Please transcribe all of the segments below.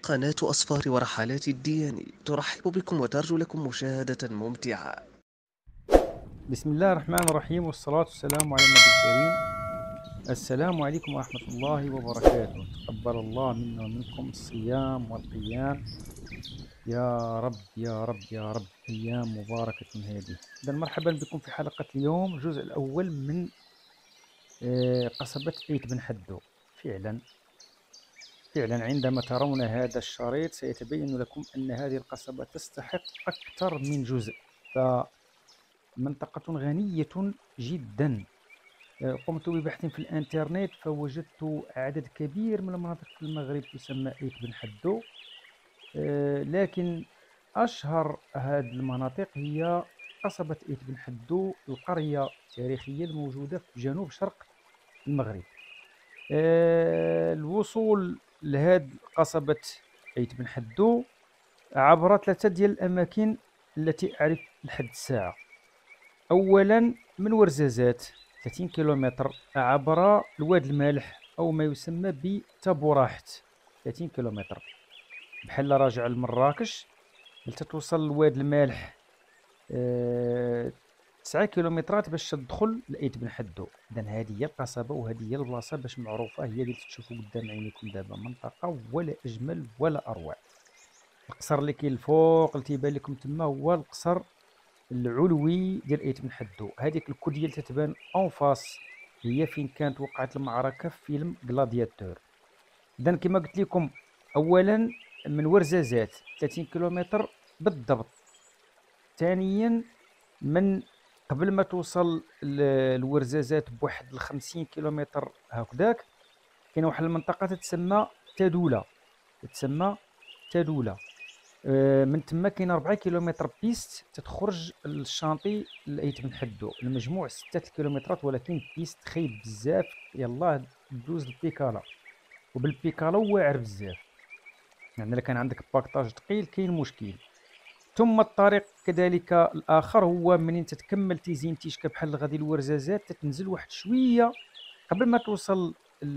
قناة أصفار ورحلات الدياني ترحب بكم وترجو لكم مشاهدة ممتعة. بسم الله الرحمن الرحيم، والصلاة والسلام على النبي الكريم. السلام عليكم ورحمة الله وبركاته. تقبل الله منا ومنكم الصيام والقيام، يا رب يا رب يا رب. أيام مباركة هذه. إذا مرحبا بكم في حلقة اليوم، الجزء الأول من قصبة أيت بن حدو. فعلا فعلا عندما ترون هذا الشريط سيتبين لكم أن هذه القصبة تستحق أكثر من جزء، فمنطقة غنية جدا. قمت ببحث في الإنترنت فوجدت عدد كبير من المناطق في المغرب تسمى أيت بن حدو، لكن أشهر هذه المناطق هي قصبة أيت بن حدو، القرية التاريخية الموجودة في جنوب شرق المغرب. الوصول لهذه قصبة أيت بن حدو عبر ثلاثة ديال الأماكن التي أعرف لحد الساعة. أولا من ورزازات 30 كيلومتر عبر الواد المالح أو ما يسمى بتابوراحت، 30 كيلومتر بحال راجع لمراكش لتتوصل لواد المالح. 9 كيلومترات باش تدخل لأيت بن حدو. إذا هذه هي القصبة وهذه هي البلاصة باش معروفة، هي اللي تشوفوا قدام عينيكم دابا، منطقة ولا أجمل ولا أروع. القصر اللي كاين الفوق اللي تيبان لكم تما هو القصر العلوي ديال أيت بن حدو. هذيك الكودية اللي تتبان اون فاس هي فين كانت وقعت المعركة في فيلم غلادياتور. إذا كما قلت لكم، أولا من ورزازات 30 كيلومتر بالضبط. ثانيا من قبل ما توصل الورزازات بواحد 50 كيلومتر هكذاك كاينه واحد المنطقة تتسمى تادولة، تتسمى تادولة. من تما كاين 4 كيلومتر بيست تتخرج للشانطي لأيت بن حدو، المجموع 6 كيلومترات ولكن بيست خايب بزاف. يلاه دوز البيكالا، وبالبيكالا واعر بزاف، يعني الا كان عندك باكطاج ثقيل كاين مشكل. ثم الطريق كذلك الاخر هو منين تتكمل تيزين تيشكا بحال غادي الورزازات، تتنزل واحد شويه قبل ما توصل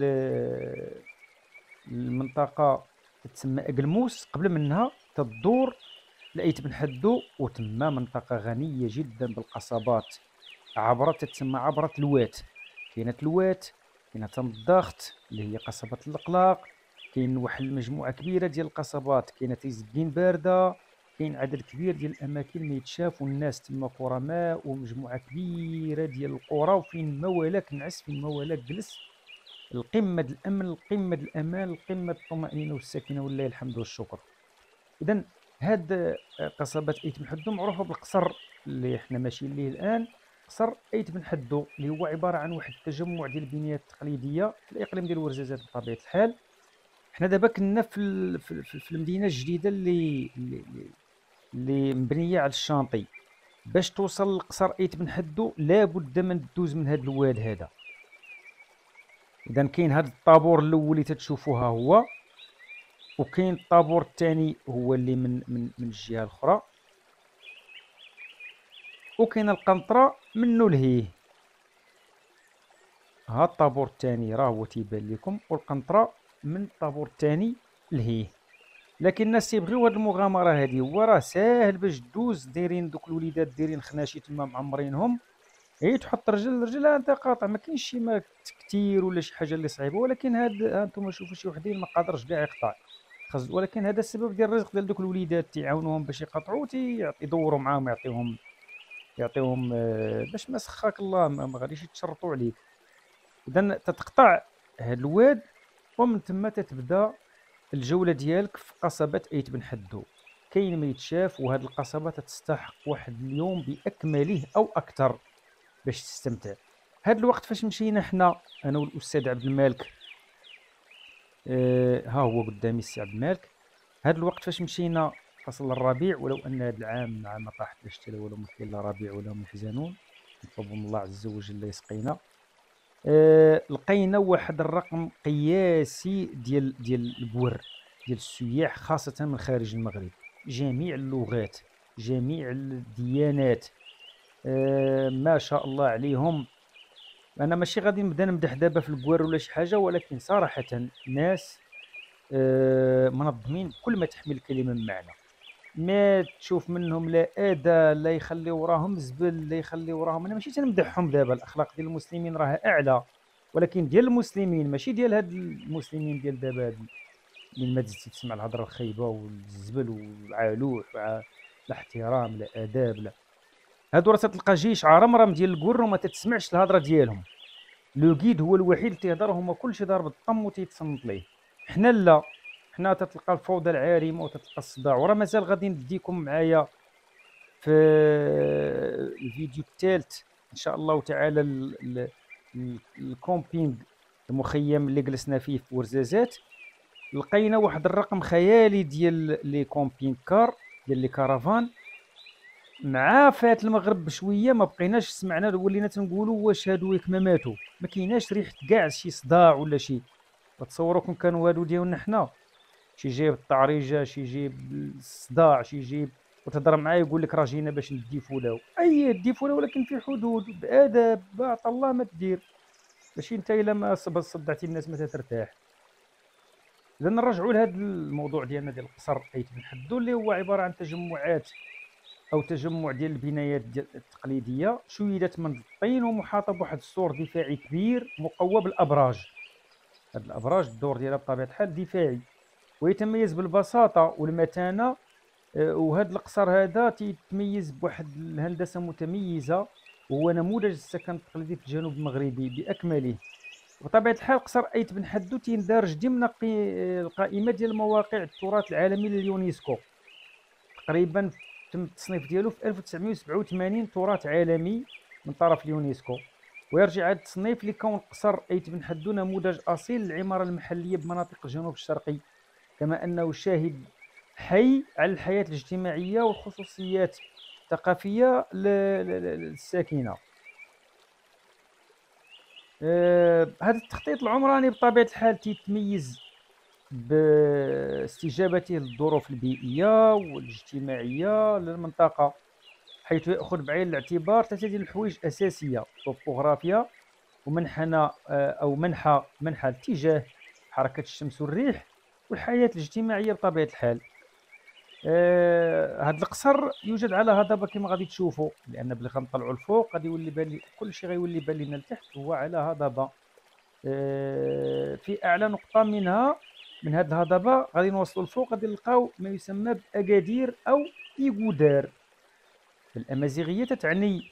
المنطقه تتسمى اقلموس، قبل منها تدور لقيت بن حدو، وتما منطقة غنية جدا بالقصبات عبرة تتسمى عبرة الوات. كاينة الوات، كاينة تمضاخت اللي هي قصبة القلاق، كاين واحد المجموعة كبيرة ديال القصبات، كاينة تيزكين باردة، كاين عدد كبير ديال الأماكن ما يتشاف، والناس تما كرماء، ومجموعة كبيرة ديال القرى، وفين ما والاك نعس فين ما والاك جلس. القمة د الأمن، القمة د الأمان، القمة د الطمأنينة والسكينة، ولله الحمد والشكر. إذا هاد قصبة أيت بن حدو معروفة بالقصر اللي حنا ماشيين ليه الآن، قصر أيت بن حدو، اللي هو عبارة عن واحد التجمع ديال البنايات التقليدية في الإقليم ديال ورزازات بطبيعة الحال. حنا دابا كنا في المدينة الجديدة اللي مبنية على الشانطي. باش توصل لقصر أيت بن حدو لابد من دوز من هاد الواد هذا. إذا كاين هاد الطابور الأول اللي تتشوفوها هو، وكاين الطابور الثاني هو اللي من الجهة الأخرى، وكاين القنطرة منو لهيه. ها الطابور الثاني راه هو تيبان لكم، والقنطرة من الطابور الثاني لهيه. لكن الناس تيبغيو هاد المغامرة هادي، هو راه ساهل باش دوز، دايرين دوك الوليدات دايرين خناشي تما معمرينهم، هي تحط رجل رجل انت قاطع، ما كاينش شي ما كتير ولا شي حاجة اللي صعيبة. ولكن هاد هانتوما شوفوا شي وحدين ما قادرش كاع يقطع، ولكن هذا السبب ديال الرزق ديال دوك الوليدات تيعاونوهم باش يقطعوا، يدوروا معاهم، يعطيهم باش ما سخاك الله ما غاديش يتشرطوا عليك. اذا تتقطع هاد الواد، ومن تما تتبدا الجوله ديالك في قصبه ايت بن حدو. كاين ما يتشاف، وهاد القصبه تستحق واحد اليوم باكمله او اكثر باش تستمتع. هاد الوقت فاش مشينا حنا انا والاستاذ عبد المالك، ها هو قدامي السي عبد المالك. هاد الوقت فاش مشينا فصل الربيع، ولو ان هاد العام ما طاحت لا شتا ولا ما كاين لا ربيع ولا هم يحزنون، نطلبوا من الله عز وجل يسقينا. لقينا واحد الرقم قياسي ديال البور ديال السياح، خاصة من خارج المغرب، جميع اللغات، جميع الديانات، ما شاء الله عليهم. انا ماشي غادي نبدا نمدح دابا في البوار ولا شي حاجة، ولكن صراحة ناس منظمين بكل ما تحمل الكلمة من معنى. ما تشوف منهم لا أذى، لا يخليو وراهم زبل، لا يخليو وراهم. أنا ماشي تنمدحهم دابا، الأخلاق ديال المسلمين راها أعلى، ولكن ديال المسلمين ماشي ديال هاد المسلمين ديال دابا هاد من ما تزيد تسمع الهضرة الخايبة والزبل والعالوح لا احترام لا آداب لا. هادو راه تتلقى جيش عرمرم ديال الكور وما تتسمعش الهضرة ديالهم. لو غيد هو الوحيد اللي تيهضر، هما كلشي ضارب الطم وتيتصنت ليه. حنا لا، حنا تتلقى الفوضى العارمة وتتلقى الصداع. وراه مازال غادي نديكم معايا في الفيديو الثالث ان شاء الله تعالى الكومبينغ، المخيم اللي جلسنا فيه في ورزازات. لقينا واحد الرقم خيالي ديال لي كومبينغ كار، ديال لي كارافان. مع فات المغرب بشويه ما بقيناش سمعنا، ولينا تنقولوا واش هادو ياك ما ماتوا. ما كايناش ريحه كاع شي صداع ولا شي. تصوروا كون كانوا هادو ديالنا حنا، شي جايب الطعريجه، شي جايب الصداع، شي جايب وتهضر معاه يقول لك راه جينا باش نديفولاو. اي ديفولاو ولكن في حدود، باداب، بعط الله ما تدير. ماشي انت الا ما صدعتي الناس ما ترتاح. اذا نرجعوا لهذا الموضوع ديالنا ديال القصر ايت بن حدو، اللي هو عباره عن تجمعات او تجمع ديال البنايات التقليديه شيدت من الطين ومحاطه بواحد السور دفاعي كبير مقوى بالابراج. هاد الابراج الدور ديالها بطبيعه الحال دفاعي، ويتميز بالبساطه والمتانه. وهذا القصر هذا تيتميز بواحد الهندسه متميزه، وهو نموذج السكن التقليدي في الجنوب المغربي باكمله. بطبيعه الحال قصر ايت بن حدو تيندرج ضمن القائمه ديال مواقع التراث العالمي لليونسكو. تقريبا تم التصنيف ديالو في 1987 تراث عالمي من طرف اليونسكو. ويرجع هذا التصنيف لكون قصر ايت بن حدو نموذج اصيل للعماره المحليه بمناطق الجنوب الشرقي، كما انه شاهد حي على الحياه الاجتماعيه والخصوصيات الثقافيه للساكنه. هذا التخطيط العمراني بطبيعه الحال تيتميز باستجابته للظروف البيئيه والاجتماعيه للمنطقه، حيث ياخذ بعين الاعتبار ثلاثه ديال الحوايج اساسيه: الطوبوغرافيا، ومنحنى او منحى الاتجاه، حركه الشمس والريح، والحياه الاجتماعيه بطبيعه الحال. هذا القصر يوجد على هضبه كما غادي تشوفوا، لان بلي غنطلعوا الفوق غادي يولي بان لي كل شيء غيولي يبان لنا لتحت. هو على هضبه، في اعلى نقطه من هذه الهضبه غادي نوصلوا الفوق، غادي نلقاو ما يسمى باكادير او ايغودار. الامازيغيه تتعني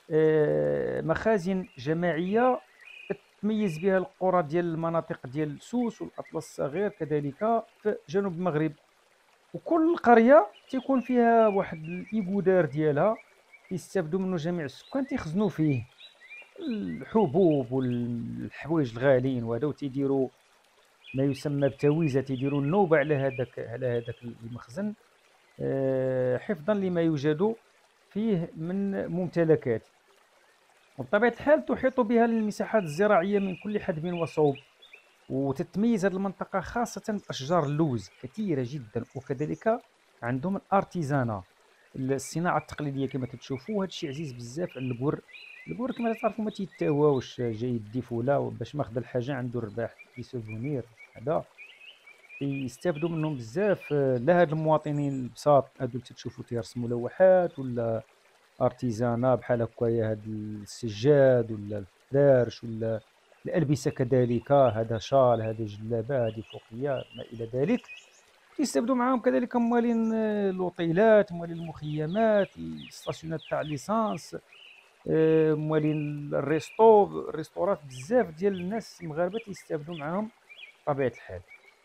مخازن جماعيه تتميز بها القرى ديال المناطق ديال سوس والاطلس الصغير كذلك في جنوب المغرب. وكل قريه تيكون فيها واحد الايغودار ديالها يستافدوا منه جميع السكان، تيخزنوا فيه الحبوب والحوايج الغاليين وهذا، وتيديروا ما يسمى بتويزه، تيديروا النوبه على هذاك المخزن، حفظا لما يوجد فيه من ممتلكات. وبطبيعه الحال تحيط بها المساحات الزراعيه من كل حدب وصوب. وتتميز هذه المنطقه خاصه باشجار اللوز كثيره جدا، وكذلك عندهم الارتيزانا، الصناعه التقليديه كما تشوفوا. هذا الشيء عزيز بزاف على الكور. الكور كما تعرفوا ما تيتاواوش، جاي يدي فولا باش ماخذ الحاجه عنده الرباح لي سوفونير هذا يستافدوا منهم بزاف. لا هاد المواطنين البساط هادو اللي تشوفوا تيرسموا لوحات ولا ارتيزانا بحال هكايا، هاد السجاد ولا الفرارش ولا الالبسه كذلك، هذا شال، هذه جلابه، هذه فوقيه، ما الى ذلك. يستافدوا معاهم كذلك موالين الاوطيلات، موالين المخيمات، الستاسيونات تاع ليسانس، موالين الريستورات. بزاف ديال الناس المغاربه تيستافدوا معاهم بطبيعه الحال.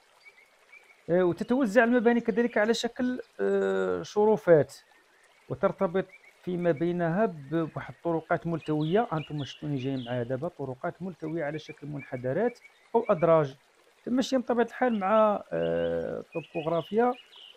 وتتوزع المباني كذلك على شكل شرفات، وترتبط فيما بينها بواحد الطرقات ملتويه. هانتوما شفتوني جاي معايا دابا، طرقات ملتويه على شكل منحدرات او ادراج، ماشيه بطبيعه الحال مع الطوبوغرافيا.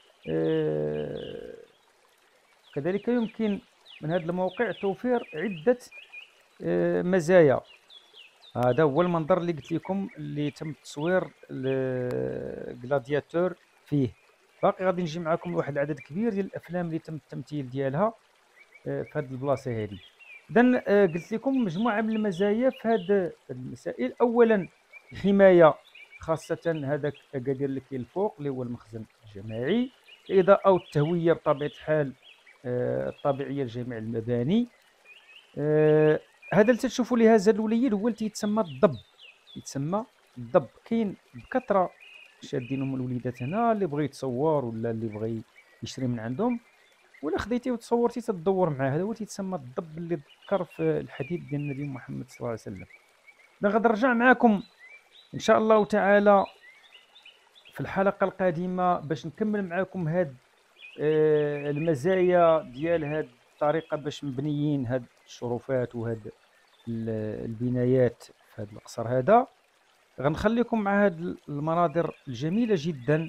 كذلك يمكن من هذا الموقع توفير عده مزايا. هذا هو المنظر اللي قلت لكم اللي تم تصوير الجلادياتور فيه. باقي غادي نجي معكم لواحد العدد كبير ديال الافلام اللي تم التمثيل ديالها في هذه البلاصه هذه. اذا قلت لكم مجموعه من المزايا في هذه المسائل. اولا الحمايه خاصة هذاك أكادير اللي كاين الفوق اللي هو المخزن الجماعي، الإضاءة والتهوية بطبيعة الحال الطبيعية لجميع المباني. هذا اللي تشوفوا لي هذا الوليد هو اللي تيتسمى الضب، يتسمى الضب. كاين بكثرة شادينهم الوليدات هنا، اللي بغى يتصور ولا اللي بغى يشري من عندهم ولا خديتيه وتصورتي تدور معاه، هذا هو تيتسمى الضب اللي ذكر في الحديث ديال النبي محمد صلى الله عليه وسلم. انا غادي نرجع معكم ان شاء الله تعالى في الحلقة القادمة باش نكمل معكم هاد المزايا ديال هاد الطريقة باش مبنيين هاد الشرفات وهاد البنايات في هاد القصر هذا. غنخليكم مع هاد المناظر الجميلة جدا.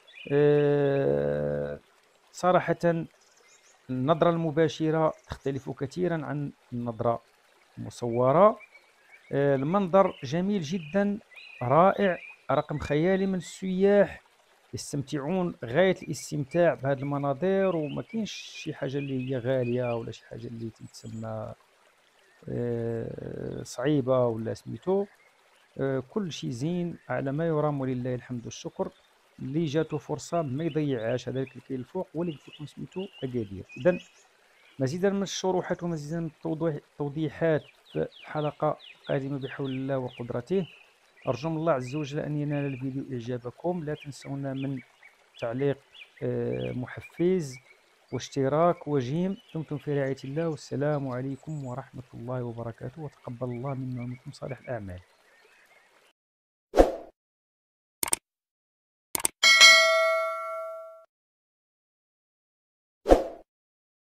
صراحة النظرة المباشرة تختلف كثيرا عن النظرة المصورة. المنظر جميل جدا، رائع، رقم خيالي من السياح يستمتعون غاية الاستمتاع بهذه المناظر، وما كاينش شي حاجة اللي هي غالية ولا شي حاجة اللي تتسمى صعيبة ولا سميتو. كل شيء زين على ما يرام ولله الحمد والشكر. اللي جاتو فرصة ما يضيعهاش. هذاك اللي كاين الفوق هو اللي قلت لكم سميتو أكادير. إذا مزيدا من الشروحات ومزيدا من التوضيحات في الحلقة القادمة بحول الله وقدرته. أرجو من الله عز وجل أن ينال الفيديو إعجابكم. لا تنسونا من تعليق محفز واشتراك وجيم. دمتم في رعاية الله، والسلام عليكم ورحمة الله وبركاته، وتقبل الله منا ومنكم صالح الأعمال.